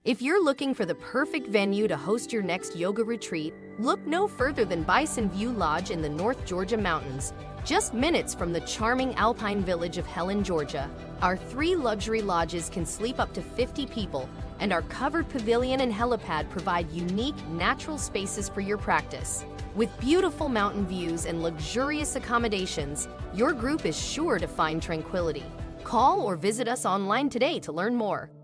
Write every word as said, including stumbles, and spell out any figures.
If you're looking for the perfect venue to host your next yoga retreat, look no further than Bison View Lodge in the North Georgia mountains, just minutes from the charming alpine village of Helen, Georgia. Our three luxury lodges can sleep up to fifty people, and our covered pavilion and helipad provide unique, natural spaces for your practice. With beautiful mountain views and luxurious accommodations, your group is sure to find tranquility. Call or visit us online today to learn more.